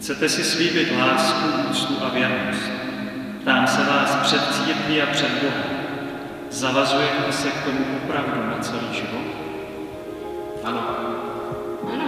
Chcete si slíbit lásku, úctu a věrnost. Ptám se vás před církví a před Bohem. Zavazujete se k tomu opravdu na celý život? Ano. Ano.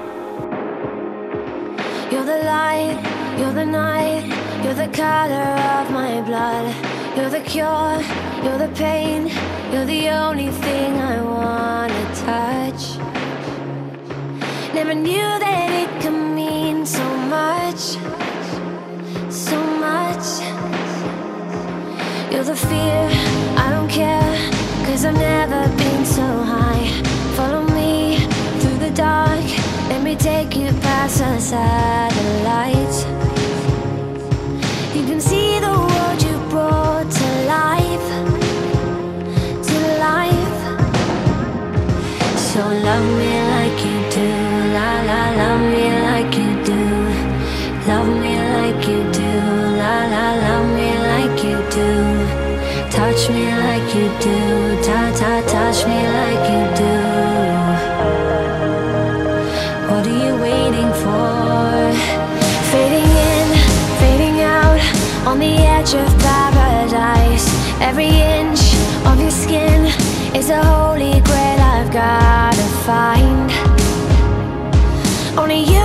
You're the light, you're the night, you're the color of my blood. You're the cure, you're the pain, you're the only thing I wanna touch. Never knew that it could mean so much, so much. You're the fear, I don't care, 'cause I've never been so high. Follow me through the dark, let me take you past the satellites. You can see the world you brought to life, to life. So love me like you do, la la, love me like you do. Love me like you do, la la, love me like you do. Touch me like you do, ta ta, touch me like you do. What are you waiting for? Fading in, fading out, on the edge of paradise. Every inch of your skin is a holy grail I've gotta find. Only you